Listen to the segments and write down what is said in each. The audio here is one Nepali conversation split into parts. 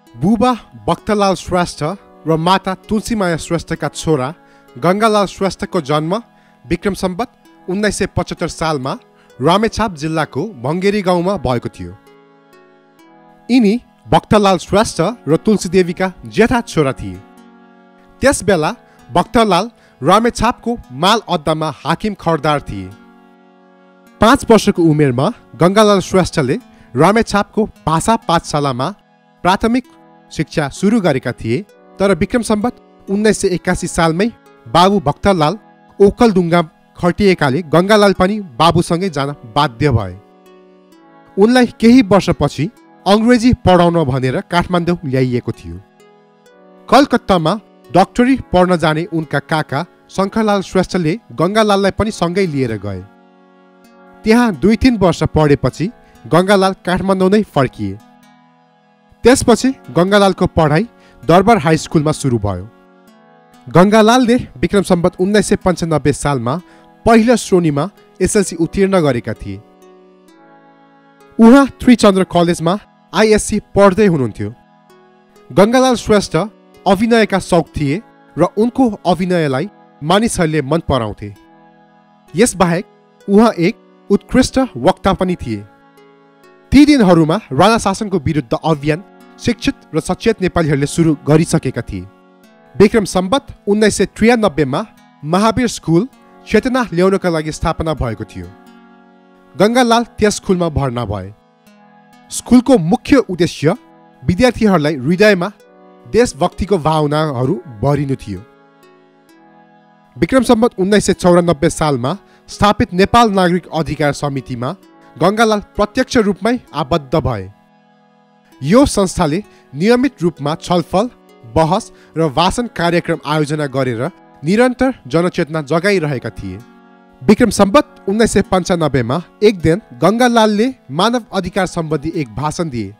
बुबा भक्तलाल श्रेष्ठ र माता तुलसीमाया श्रेष्ठका छोरा गङ्गालाल श्रेष्ठको जन्म विक्रम सम्वत 1975 सालमा रामेछाप जिल्लाको भङ्गेरी गाउँमा भएको थियो। यिनी भक्तलाल श्रेष्ठ र तुलसीदेवीका जेठा छोरा थिए। त्यसबेला भक्तलाल रामेछापको माल अड्डामा हाकिम खर्दार थिए। 5 वर्षको उमेरमा गङ्गालाल श्रेष्ठले रामेछापको भाषा पाठशालामा प्राथमिक शिक्षा सुरु गरेका थिए, तर विक्रम सम्वत 1981 सालमै बाबु भक्तलाल ओखलढुङ्गा खटिएकाले गङ्गालाल पनि बाबुसँगै जान बाध्य भए। उनलाई केही वर्षपछि अङ्ग्रेजी पढाउन भनेर काठमाडौँ ल्याइएको थियो। कलकत्तामा डाक्टरी पढ्न जाने उनका काका शङ्करलाल श्रेष्ठले गङ्गालाललाई पनि सँगै लिएर गए। त्यहाँ 2-3 वर्ष पढेपछि गङ्गालाल काठमाडौँ नै फर्किए। त्यसपछि गङ्गालालको पढाइ दरबार हाई स्कुलमा सुरु भयो। गङ्गालालले विक्रम सम्वत 1995 सालमा पहिलो श्रेणीमा एसएलसी उत्तीर्ण गरेका थिए। उहाँ त्रिचन्द्र कलेजमा आइएससी पढ्दै हुनुहुन्थ्यो। गङ्गालाल श्रेष्ठ अभिनयका शौक थिए र उनको अभिनयलाई मानिसहरूले मन पराउँथे। यसबाहेक उहाँ एक उत्कृष्ट वक्ता पनि थिए। ती दिनहरूमा राणा शासनको विरुद्ध अभियान शिक्षित र सचेत नेपालीहरूले सुरु गरिसकेका थिए। विक्रम सम्वत 1993 मा महावीर स्कुल चेतना ल्याउनका लागि स्थापना भएको थियो। गङ्गालाल त्यस स्कुलमा भर्ना भए। स्कुलको मुख्य उद्देश्य विद्यार्थीहरूलाई हृदयमा देशभक्तिको भावनाहरू भरिनु थियो। विक्रम सम्वत 1994 सालमा स्थापित नेपाल नागरिक अधिकार समितिमा गङ्गालाल प्रत्यक्ष रूपमै आबद्ध भए। यो संस्थाले नियमित रूपमा छलफल, बहस र भाषण कार्यक्रम आयोजना गरेर निरन्तर जनचेतना जगाइरहेका थिए। विक्रम सम्वत 1995 मा एक दिन गङ्गालालले मानव अधिकार सम्बन्धी एक भाषण दिए।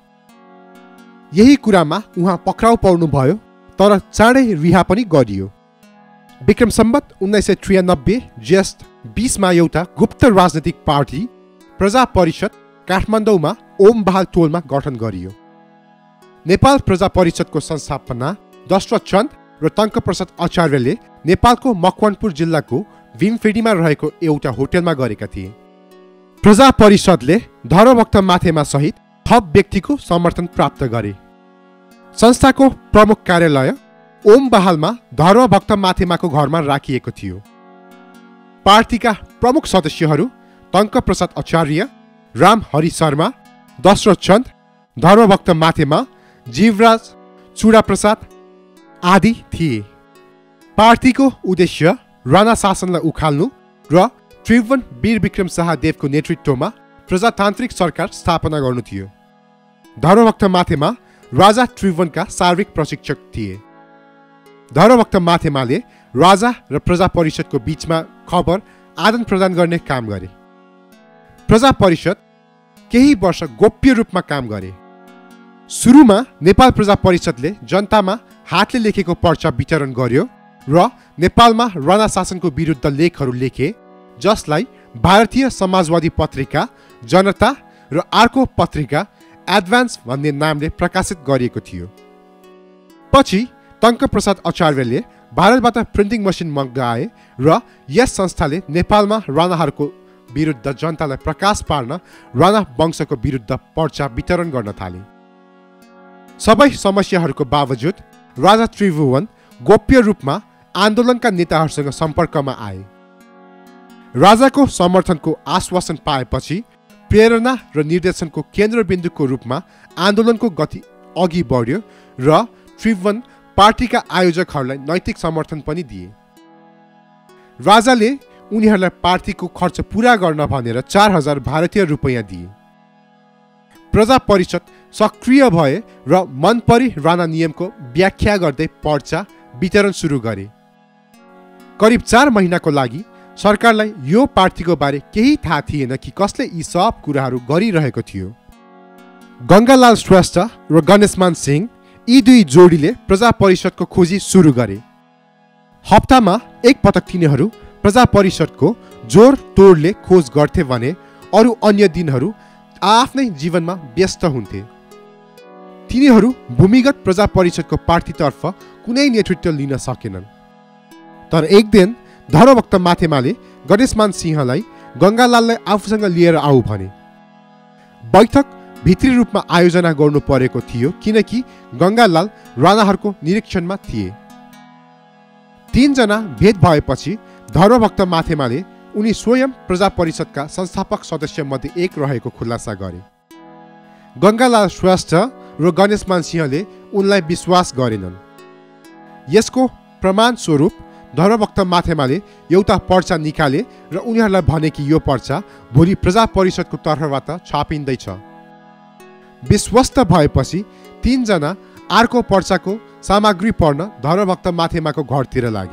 यही कुरामा उहाँ पक्राउ पर्नुभयो, तर चाँडै रिहा पनि गरियो। विक्रम सम्वत 1993 ज्येष्ठ 20 मा एउटा गुप्त राजनैतिक पार्टी प्रजा परिषद काठमाडौँमा ओम बहाल टोलमा गठन गरियो। नेपाल प्रजा परिषदको संस्थापना दशरथ चन्द र टङ्कप्रसाद आचार्यले नेपालको मकवानपुर जिल्लाको भीमफेडीमा रहेको एउटा होटलमा गरेका थिए। प्रजा परिषदले धर्मभक्त माथेमा सहित थप व्यक्तिको समर्थन प्राप्त गरे। संस्थाको प्रमुख कार्यालय ओम बहालमा धर्मभक्त माथेमाको घरमा राखिएको थियो। पार्टीका प्रमुख सदस्यहरू टङ्कप्रसाद आचार्य, राम हरि शर्मा, दशरथ चन्द, धर्मभक्त माथेमा, जीवराज चुडाप्रसाद आदि थिए। पार्टीको उद्देश्य राणा शासनलाई उखाल्नु र त्रिभुवन वीर विक्रम शाहदेवको नेतृत्वमा प्रजातान्त्रिक सरकार स्थापना गर्नु थियो। धर्मभक्त माथेमा राजा त्रिभुवनका सार्विक प्रशिक्षक थिए। धर्मभक्त माथेमाले राजा र प्रजा परिषदको बीचमा खबर आदान प्रदान गर्ने काम गरे। प्रजा परिषद केही वर्ष गोप्य रूपमा काम गरे। सुरुमा नेपाल प्रजा परिषदले जनतामा हातले लेखेको पर्चा वितरण गर्यो र नेपालमा राणा शासनको विरुद्ध लेखहरू लेखे, जसलाई भारतीय समाजवादी पत्रिका जनता र अर्को पत्रिका एडभान्स भन्ने नामले प्रकाशित गरिएको थियो। पछि टङ्कप्रसाद आचार्यले भारतबाट प्रिन्टिङ मसिन मगाए र यस संस्थाले नेपालमा राणाहरूको विरुद्ध जनतालाई प्रकाश पार्न राणा वंशको विरुद्ध पर्चा वितरण गर्न थाले। सबै समस्याहरूको बावजुद राजा त्रिभुवन गोप्य रूपमा आन्दोलनका नेताहरूसँग सम्पर्कमा आए। राजाको समर्थनको आश्वासन पाएपछि प्रेरणा र निर्देशनको केन्द्रबिन्दुको रूपमा आन्दोलनको गति अघि बढ्यो र त्रिभुवन पार्टीका आयोजकहरूलाई नैतिक समर्थन पनि दिए। राजाले उनीहरूलाई पार्टीको खर्च पूरा गर्न भनेर 4000 भारतीय रुपैयाँ दिए। प्रजा परिषद सक्रिय भए र मनपरी राणा नियमको व्याख्या गर्दै पर्चा वितरण सुरु गरे। करिब 4 महिनाको लागि सरकारलाई यो पार्टीको बारे केही थाहा थिएन कि कसले यी सब कुराहरू गरिरहेको थियो। गङ्गालाल श्रेष्ठ र गणेशमान सिंह यी दुई जोडीले प्रजा परिषदको खोजी सुरु गरे। हप्तामा एक पटक तिनीहरू प्रजा परिषदको जोर तोडले खोज गर्थे भने अरू अन्य दिनहरू आफ्नै जीवनमा व्यस्त हुन्थे। तिनीहरू भूमिगत प्रजा परिषदको पार्टीतर्फ कुनै नेतृत्व लिन सकेनन्। तर एक दिन धर्मभक्त माथेमाले गणेशमान सिंहलाई गङ्गालाललाई आफूसँग लिएर आऊ भने। बैठक भित्री रूपमा आयोजना गर्नु परेको थियो किनकि गङ्गालाल राणाहरूको निरीक्षणमा थिए। 3 जना भेट भएपछि धर्मभक्त माथेमाले उनी स्वयं प्रजा परिषदका संस्थापक सदस्य मध्ये एक रहेको खुलासा गरे। गङ्गालाल श्रेष्ठ र गणेशमान सिंहले उनलाई विश्वास गरेनन्। यसको प्रमाण स्वरूप धर्मभक्त माथेमाले एउटा पर्चा निकाले र उनीहरूलाई भने कि यो पर्चा भोलि प्रजा परिषदको तर्फबाट छापिँदैछ। विश्वस्त भएपछि 3 जना अर्को पर्चाको सामग्री पढ्न धर्मभक्त माथेमाको घरतिर लागे।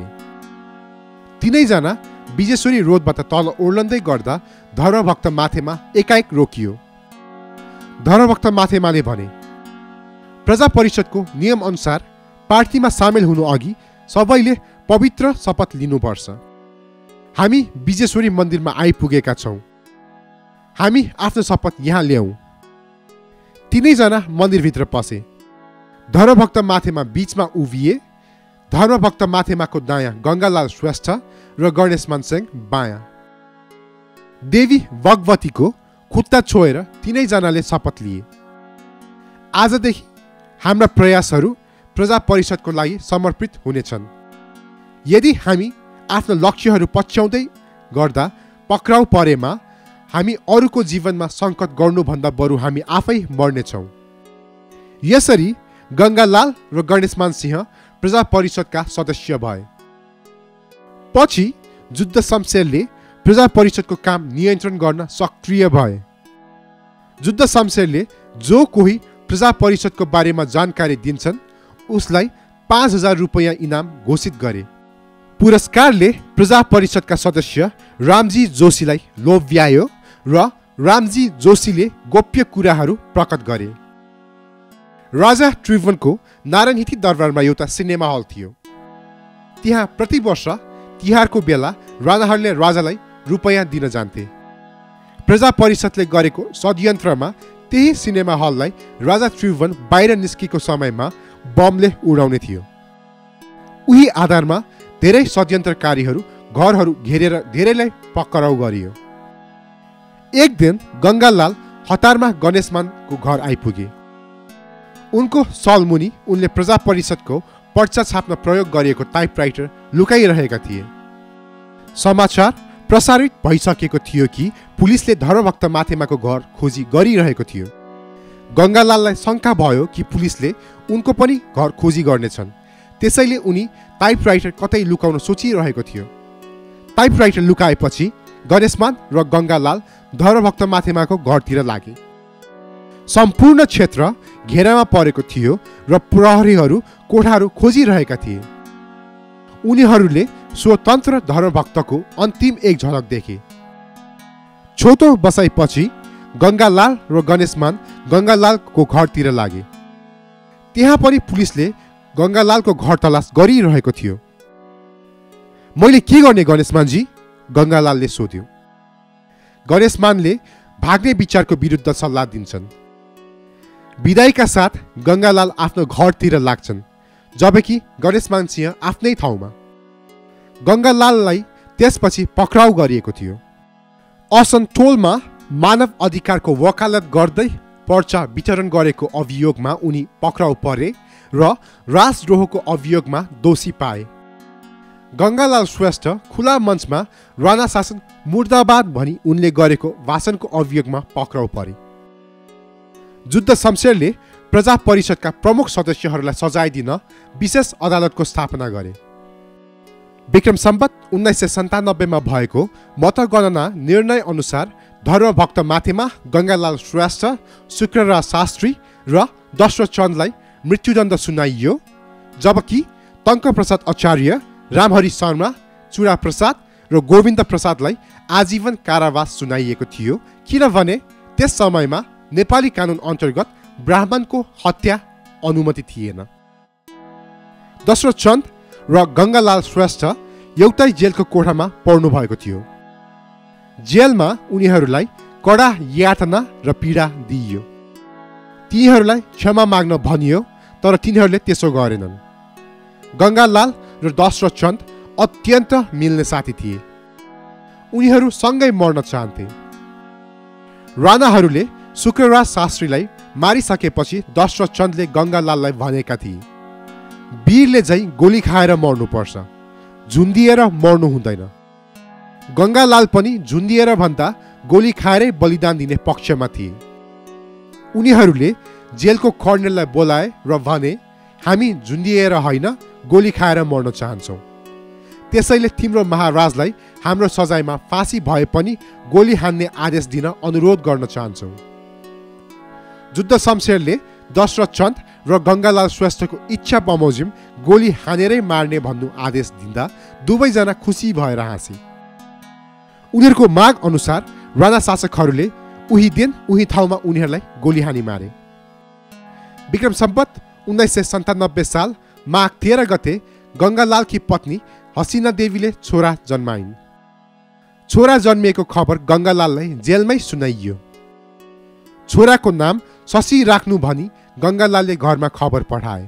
3 जना विजेश्वरी रोडबाट तल ओर्लँदै गर्दा धर्मभक्त माथेमा एकाएक रोकियो। धर्मभक्त माथेमाले भने, प्रजा परिषदको नियम अनुसार पार्टीमा सामेल हुनु अघि सबैले पवित्र शपथ लिनुपर्छ। हामी विजेश्वरी मन्दिरमा आइपुगेका छौँ। हामी आफ्नो शपथ यहाँ ल्याऊ। 3 जना मन्दिरभित्र पसे। धर्मभक्त माथेमा बीचमा उभिए। धर्मभक्त माथेमाको दायाँ गङ्गालाल श्रेष्ठ र गणेशमान सिंह बायाँ। देवी भगवतीको खुट्टा छोएर 3 जनाले शपथ लिए। आजदेखि हाम्रा प्रयासहरू प्रजा परिषदको लागि समर्पित हुनेछन्। यदि हामी आफ्नो लक्ष्यहरू पछ्याउँदै गर्दा पक्राउ परेमा हामी अरूको जीवनमा सङ्कट गर्नुभन्दा बरु हामी आफै मर्नेछौँ। यसरी गङ्गालाल र गणेशमान सिंह प्रजा परिषदका सदस्य भए। पछि जुद्ध शमशेरले प्रजा परिषदको काम नियन्त्रण गर्न सक्रिय भए। जुद्ध शमशेरले जो कोही प्रजा परिषदको बारेमा जानकारी दिन्छन् उसलाई 5000 रुपैयाँ इनाम घोषित गरे। पुरस्कारले प्रजा परिषदका सदस्य रामजी जोशीलाई लोभ्यायो र रामजी जोशीले गोप्य कुराहरू प्रकट गरे। राजा त्रिभुवनको नारायणहिटी दरबारमा एउटा सिनेमा हल थियो। त्यहाँ प्रति वर्ष तिहारको बेला राणाहरूले राजालाई रुपैयाँ दिन जान्थे। प्रजा परिषदले गरेको षड्यन्त्रमा त्यही सिनेमा हललाई राजा त्रिभुवन बाहिर निस्केको समयमा बमले उडाउने थियो। उही आधारमा धेरै षड्यन्त्रकारीहरू घरहरू घेरेर धेरैलाई पक्राउ गरियो। एक दिन गङ्गालाल हतारमा गणेशमानको घर आइपुगे। उनको सलमुनि उनले प्रजा परिषदको पर्चा छाप्न प्रयोग गरिएको टाइपराइटर लुकाइरहेका थिए। समाचार प्रसारित भइसकेको थियो कि पुलिसले धर्मभक्त माथेमाको घर खोजी गरिरहेको थियो। गङ्गालाललाई शङ्का भयो कि पुलिसले उनको पनि घर खोजी गर्नेछन्। त्यसैले उनी टाइपराइटर कतै लुकाउन सोचिरहेको थियो। टाइपराइटर लुकाएपछि गणेशमान र गङ्गालाल धर्मभक्त माथेमाको घरतिर लागे। सम्पूर्ण क्षेत्र घेरामा परेको थियो र प्रहरीहरू कोठाहरू खोजिरहेका थिए। उनीहरूले स्वतन्त्र धर्मभक्तको अन्तिम एक झलक देखे। छोटो बसाइपछि गङ्गालाल र गणेशमान गङ्गालालको घरतिर लागे। त्यहाँ पनि पुलिसले गङ्गालालको घर तलास गरिरहेको थियो। मैले के गर्ने गणेशमानजी? गङ्गालालले सोध्यो। गणेशमानले भाग्ने विचारको विरुद्ध सल्लाह दिन्छन्। विदाईका साथ गङ्गालाल आफ्नो घरतिर लाग्छन्, जबकि गणेशमान सिंह आफ्नै ठाउँमा। गङ्गालाललाई त्यसपछि पक्राउ गरिएको थियो। असन्तोलमा मानव अधिकारको वकालत गर्दै पर्चा वितरण गरेको अभियोगमा उनी पक्राउ परे र राजद्रोहको अभियोगमा दोषी पाए। गङ्गालाल श्रेष्ठ खुला मञ्चमा राणा शासन मुर्दाबाद भनी उनले गरेको भाषणको अभियोगमा पक्राउ परे। जुद्ध शमशेरले प्रजा परिषदका प्रमुख सदस्यहरूलाई सजाय दिन विशेष अदालतको स्थापना गरे। विक्रम सम्वत 1997 मा भएको मतगणना निर्णय अनुसार धर्मभक्त माथेमा, गङ्गालाल श्रेष्ठ, शुक्रराज शास्त्री र दशरथ चन्दलाई मृत्युदण्ड सुनाइयो, जबकि टङ्कप्रसाद आचार्य, रामहरि शर्मा, चुरा प्रसाद र गोविन्द प्रसादलाई आजीवन कारावास सुनाइएको थियो, किनभने त्यस समयमा नेपाली कानुन अन्तर्गत ब्राह्मणको हत्या अनुमति थिएन। दशरथ चन्द र गङ्गालाल श्रेष्ठ एउटै जेलको कोठामा पर्नु भएको थियो। जेलमा उनीहरूलाई कडा यातना र पीडा दिइयो। तिनीहरूलाई क्षमा माग्न भनियो, तर तिनीहरूले त्यसो गरेनन्। गङ्गालाल र दशरथचन्द अत्यन्त मिल्ने साथी थिए। उनीहरू सँगै मर्न चाहन्थे। राणाहरूले शुक्रराज शास्त्रीलाई मारिसकेपछि दशरथचन्दले गङ्गालाललाई भनेका थिए, वीरले झै गोली खाएर मर्नुपर्छ, झुन्डिएर मर्नु हुँदैन। गङ्गालाल पनि झुन्डिएर भन्दा गोली खाएरै बलिदान दिने पक्षमा थिए। उनीहरूले जेलको कर्णेललाई बोलाए र भने, हामी झुन्डिएर होइन, गोली खाएर मर्न चाहन्छौँ। त्यसैले तिम्रो महाराजलाई हाम्रो सजायमा फाँसी भए पनि गोली हान्ने आदेश दिन अनुरोध गर्न चाहन्छौँ। जुद्ध शमशेरले दशरथचन्द र गङ्गालाल श्रेष्ठको इच्छा बमोजिम गोली हानेरै मार्ने भन्नु आदेश दिँदा दुवैजना खुसी भएर हाँसे। उनीहरूको माग अनुसार राणा शासकहरूले उही दिन उही ठाउँमा उनीहरूलाई गोली हानी मारे। विक्रम सम्वत 1997 साल माघ 13 गते गङ्गालालकी पत्नी हसिना देवीले छोरा जन्माइन्। छोरा जन्मिएको खबर गङ्गालाललाई जेलमै सुनाइयो। छोराको नाम शशि राख्नु भनी गङ्गालालले घरमा खबर पठाए।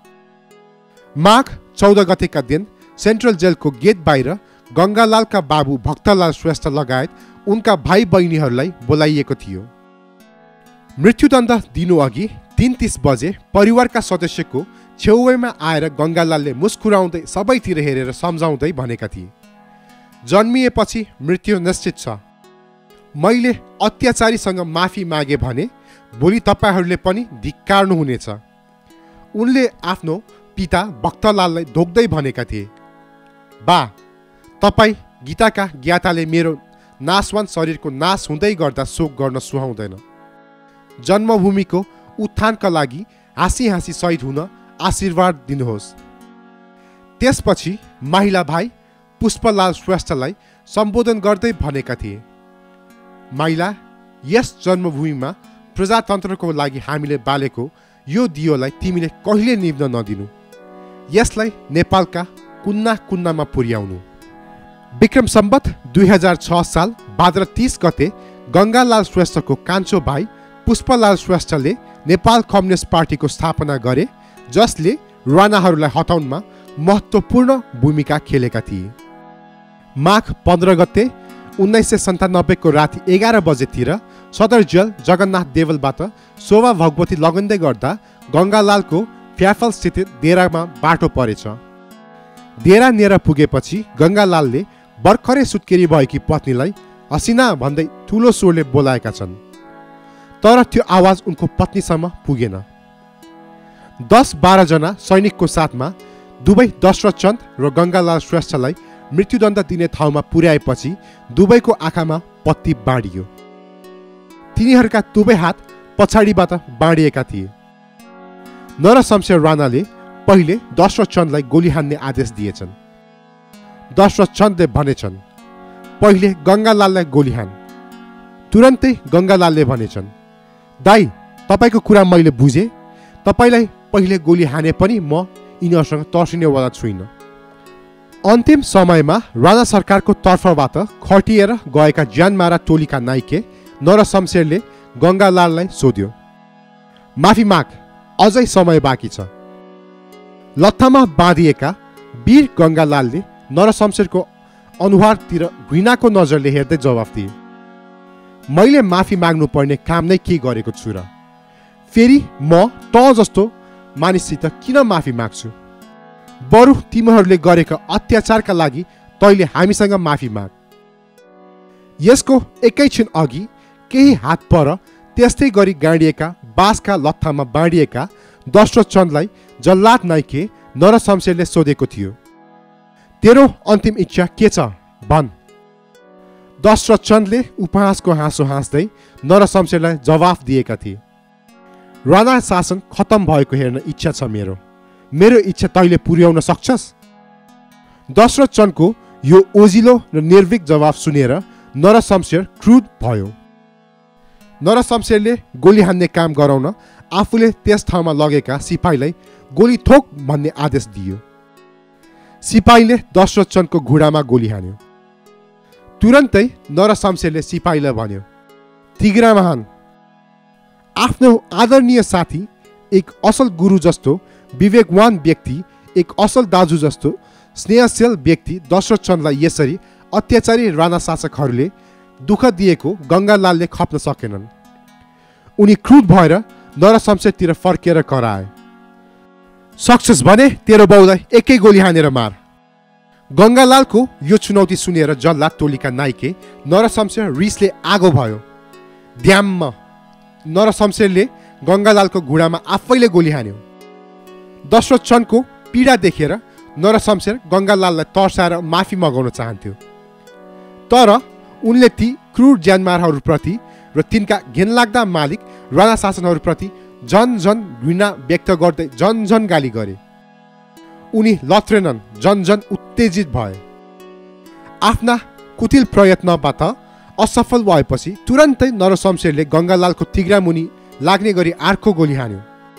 माघ 14 गतेका दिन सेन्ट्रल जेलको गेट बाहिर गङ्गालालका बाबु भक्तलाल श्रेष्ठ लगायत उनका भाइ बहिनीहरूलाई बोलाइएको थियो। मृत्युदण्ड दिनु अघि 3:30 बजे परिवारका सदस्यको छेउमा आएर गङ्गालालले मुस्कुराउँदै सबैतिर हेरेर सम्झाउँदै भनेका थिए, जन्मिएपछि मृत्यु निश्चित छ। मैले अत्याचारीसँग माफी मागे भने भोलि तपाईहरूले पनि धिक्कार्नुहुनेछ। उनले आफ्नो पिता भक्तलाललाई ढोक्दै भनेका थिए, बा, तपाईँ गीताका ज्ञाताले मेरो नाशवान शरीरको नाश हुँदै गर्दा शोक गर्न सुहाउँदैन। जन्मभूमिको उत्थानका लागि हाँसी हाँसी शहीद हुन आशीर्वाद दिनुहोस्। त्यसपछि महिला भाइ पुष्पलाल श्रेष्ठलाई सम्बोधन गर्दै भनेका थिए, महिला, यस जन्मभूमिमा प्रजातन्त्रको लागि हामीले बालेको यो दियोलाई तिमीले कहिले निभ्न नदिनु। यसलाई नेपालका कुन्ना कुन्नामा पुर्याउनु। विक्रम सम्वत 2006 साल भाद्र 30 गते गङ्गालाल श्रेष्ठको कान्छो भाइ पुष्पलाल श्रेष्ठले नेपाल कम्युनिस्ट पार्टीको स्थापना गरे, जसले राणाहरूलाई हटाउनमा महत्त्वपूर्ण भूमिका खेलेका थिए। माघ 15 गते 1997 को राति 11 बजेतिर सदर जेल जगन्नाथ देवलबाट शोभा भगवती लगिँदै गर्दा गङ्गालालको फ्याफल स्थित डेरामा बाटो परेछ। डेरा नेर पुगेपछि गङ्गालालले भर्खरै सुत्केरी भएकी पत्नीलाई हसिना भन्दै ठुलो स्वरले बोलाएका छन्, तर त्यो आवाज उनको पत्नीसम्म पुगेन। 10-12 जना सैनिकको साथमा दुवै दशरथचन्द र गङ्गालाल श्रेष्ठलाई मृत्युदण्ड दिने ठाउँमा पुर्याएपछि दुवैको आँखामा पत्ती बाँडियो। तिनीहरूका दुवै हात पछाडिबाट बाँडिएका थिए। नरशमशेर राणाले पहिले दशरथचन्दलाई गोली हान्ने आदेश दिएछन्। दशरथचन्दले भनेछन्, पहिले गङ्गालाललाई गोली हान। तुरन्तै गङ्गालालले भनेछन्, दाइ, तपाईँको कुरा मैले बुझेँ, तपाईँलाई पहिले गोली हाने पनि म यिनीहरूसँग तर्सिनेवाला छुइनँ। अन्तिम समयमा राणा सरकारको तर्फबाट खटिएर गएका ज्यानमारा टोलीका नाइके नरशमशेरले गङ्गालाललाई सोध्यो, माफी माग, अझै समय बाँकी छ। लत्थामा बाँधिएका वीर गङ्गालालले नरशमशेरको अनुहारतिर घृणाको नजरले हेर्दै जवाफ दिए, मैले माफी माग्नु पर्ने काम नै के गरेको छु र? फेरि म त जस्तो मानिससित किन माफी माग्छु? बरु तिमीहरूले गरेका अत्याचारका लागि तैँले हामीसँग माफी माग। यसको एकैछिन अघि केही हात पर त्यस्तै गरी गाडिएका बाँसका लत्थामा बाँडिएका दशरथचन्दलाई जल्लाद नाइके नरशमशेरले सोधेको थियो, तेरो अन्तिम इच्छा के छ भन्। दशरथचन्दले उपहासको हाँसो हाँस्दै नरशमशेरलाई जवाफ दिएका थिए, राणा शासन खत्तम भएको हेर्न इच्छा छ मेरो। मेरो इच्छा तैँले पुर्याउन सक्छस्? दशरथचन्दको यो ओजिलो र निर्भीक जवाफ सुनेर नरशमशेर क्रुद्ध भयो। नरशमशेरले गोली हान्ने काम गराउन आफूले त्यस ठाउँमा लगेका सिपाहीलाई गोली ठोक भन्ने आदेश दियो। सिपाहीले दशरथचन्दको घुँडामा गोली हान्यो। तुरन्तै नरशमशेरले सिपाहीलाई भन्यो, तिघ्रामा हान। आफ्नो आदरणीय साथी, एक असल गुरु जस्तो विवेकवान व्यक्ति, एक असल दाजु जस्तो स्नेहशील व्यक्ति दशरथचन्दलाई यसरी अत्याचारी राणा शासकहरूले दुःख दिएको गङ्गालालले खप्न सकेनन्। उनी क्रुद्ध भएर नरशमशेरतिर फर्केर कराए, सक्सेस भने तेरो बाउलाई एकै गोली हानेर मार। गङ्गालालको यो चुनौती सुनेर जल्लाद टोलीका नाइके नरशमशेर रिसले आगो भयो। ड्याम्म! नरशमशेरले गङ्गालालको घुँडामा आफैले गोली हान्यो। दशरथचन्दको पीडा देखेर नरशमशेर गङ्गालाललाई तर्साएर माफी मगाउन चाहन्थ्यो, तर उनले ती क्रूर ज्यानमारहरूप्रति र तिनका घिनलाग्दा मालिक राणा शासनहरूप्रति झन झन घृणा व्यक्त गर्दै झन झन गाली गरे। उनी लत्रेनन्, झन झन उत्तेजित भए। आफ्ना कुटिल प्रयत्नबाट असफल भएपछि तुरन्तै नरशमशेरले गङ्गालालको तिघ्रामुनि लाग्ने गरी अर्को गोली हान्यो।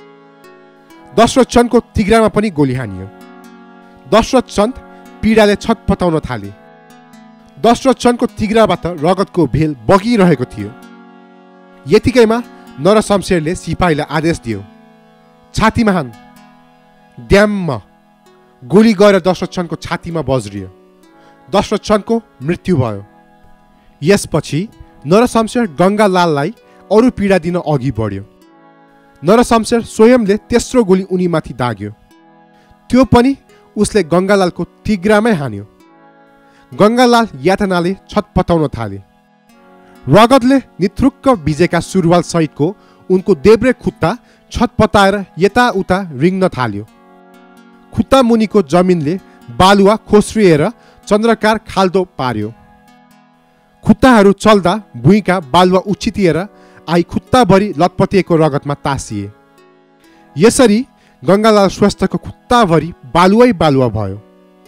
दशरथचन्दको तिघ्रामा पनि गोली हानियो। दशरथचन्द पीडाले छटपटाउन थाले। दशरथचन्दको तिघ्राबाट रगतको भेल बगिरहेको थियो। यतिकैमा नरशमशेरले सिपाहीलाई आदेश दियो, छातीमा हान। ड्याम्म! गोली गएर दशरथचन्दको छातीमा बज्रियो। दशरथचन्दको मृत्यु भयो। यसपछि नरशमशेर गङ्गालाललाई अरू पीडा दिन अघि बढ्यो। नरशमशेर स्वयंले तेस्रो गोली उनीमाथि दाग्यो। त्यो पनि उसले गङ्गालालको तिघ्रामै हान्यो। गङ्गालाल यातनाले छटपटाउन थाले। रगतले निथुक्क भिजेका सुरुवाल सहितको उनको देब्रे खुट्टा छटपटाएर यताउता रिङ्न थाल्यो। खुट्टा मुनिको जमिनले बालुवा खोस्रिएर चन्द्रकार खाल्डो पार्यो। खुट्टाहरू चल्दा भुइँका बालुवा उछितिएर आई खुट्टाभरि लटपटिएको रगतमा तासिए। यसरी गङ्गालाल श्रेष्ठको खुट्टाभरि बालुवै बालुवा भयो।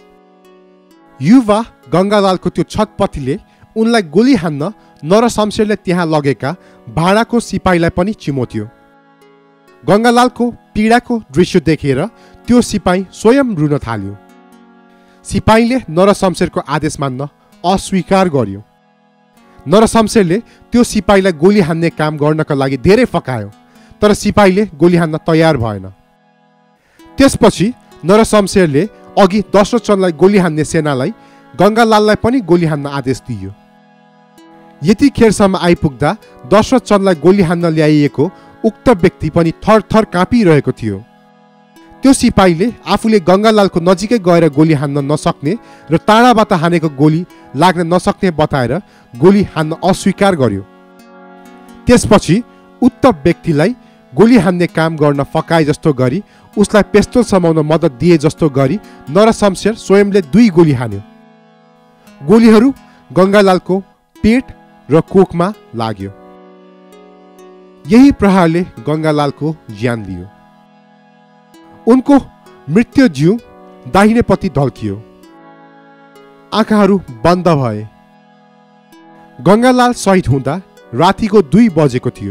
युवा गङ्गालालको त्यो छटपटीले उनलाई गोली हान्न नरशमशेरले त्यहाँ लगेका भाडाको सिपाहीलाई पनि चिमोट्यो। गङ्गालालको पीडाको दृश्य देखेर त्यो सिपाही स्वयं रुन थाल्यो। सिपाहीले नरशमशेरको आदेश मान्न अस्वीकार गर्यो। नरशमशेरले त्यो सिपाहीलाई गोली हान्ने काम गर्नका लागि धेरै फकायो, तर सिपाहीले गोली हान्न तयार भएन। त्यसपछि नरशमशेरले अघि दशरथचन्दलाई गोली हान्ने सेनालाई गङ्गालाललाई पनि गोली हान्न आदेश दियो। यतिखेरसम्म आइपुग्दा दशरथचन्दलाई गोली हान्न ल्याइएको उक्त व्यक्ति पनि थरथर काँपिरहेको थियो। त्यो सिपाहीले आफूले गङ्गालालको नजिकै गएर गोली हान्न नसक्ने र टाढाबाट हानेको गोली लाग्न नसक्ने बताएर गोली हान्न अस्वीकार गर्यो। त्यसपछि उक्त व्यक्तिलाई गोली हान्ने काम गर्न फकाए जस्तो गरी उसलाई पेस्तोल समाउन मद्दत दिए जस्तो गरी नरशमशेर स्वयंले 2 गोली हान्यो। गोलीहरू गङ्गालालको पेट र कोखमा लाग्यो। यही प्रहारले गङ्गालालको ज्यान लियो। उनको मृत्यु जिउ दाहिनेपट्टि ढल्कियो। आँखाहरू बन्द भए। गङ्गालाल शहीद हुँदा रातिको 2 बजेको थियो।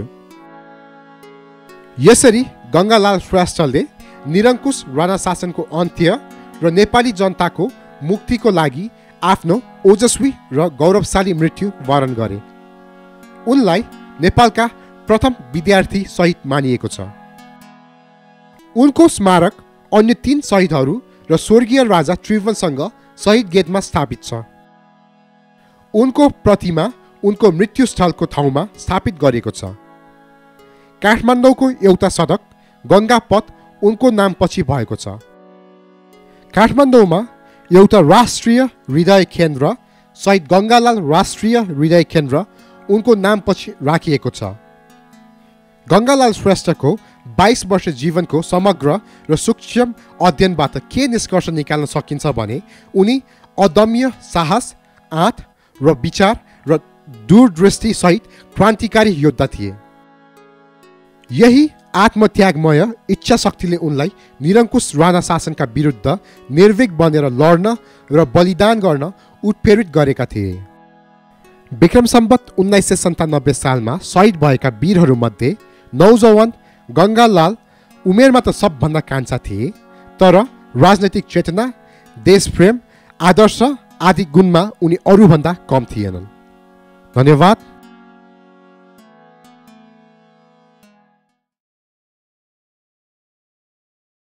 यसरी गङ्गालाल श्रेष्ठले निरङ्कुश राणा शासनको अन्त्य र नेपाली जनताको मुक्तिको लागि आफ्नो ओजस्वी र गौरवशाली मृत्यु वरण गरे। उनलाई नेपालका प्रथम विद्यार्थी शहीद मानिएको छ। उनको स्मारक अन्य 3 शहीदहरू र स्वर्गीय राजा त्रिभुवनसँग शहीद गेटमा स्थापित छ। उनको प्रतिमा उनको मृत्युस्थलको ठाउँमा स्थापित गरिएको छ। काठमाडौँको एउटा सडक गङ्गा पथ उनको नामपछि भएको छ। काठमाडौँमा एउटा राष्ट्रिय हृदय केन्द्र शहीद गङ्गालाल राष्ट्रिय हृदय केन्द्र उनको नामपछि राखिएको छ। गङ्गालाल श्रेष्ठको 22 वर्ष जीवनको समग्र र सूक्ष्म अध्ययनबाट के निष्कर्ष निकाल्न सकिन्छ भने उनी अदम्य साहस, आँट र विचार र दूरदृष्टि सहित क्रान्तिकारी योद्धा थिए। यही आत्मत्यागमय इच्छा शक्तिले उनलाई निरङ्कुश राणा शासनका विरुद्ध निर्भीक बनेर लड्न र बलिदान गर्न उत्प्रेरित गरेका थिए। विक्रम सम्वत 1997 सालमा शहीद भएका वीरहरूमध्ये नौजवान गङ्गालाल उमेरमा त सबभन्दा कान्छा थिए, तर राजनैतिक चेतना, देशप्रेम, आदर्श आदि गुणमा उनी अरूभन्दा कम थिएनन्। धन्यवाद।